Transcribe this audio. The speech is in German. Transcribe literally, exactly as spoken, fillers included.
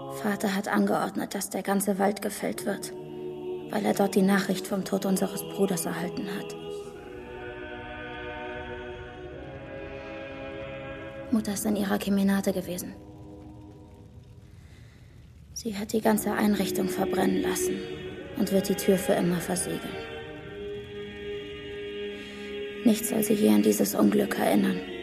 Vater hat angeordnet, dass der ganze Wald gefällt wird, weil er dort die Nachricht vom Tod unseres Bruders erhalten hat. Mutter ist in ihrer Kemenate gewesen. Sie hat die ganze Einrichtung verbrennen lassen und wird die Tür für immer versiegeln. Nichts soll sie je an dieses Unglück erinnern.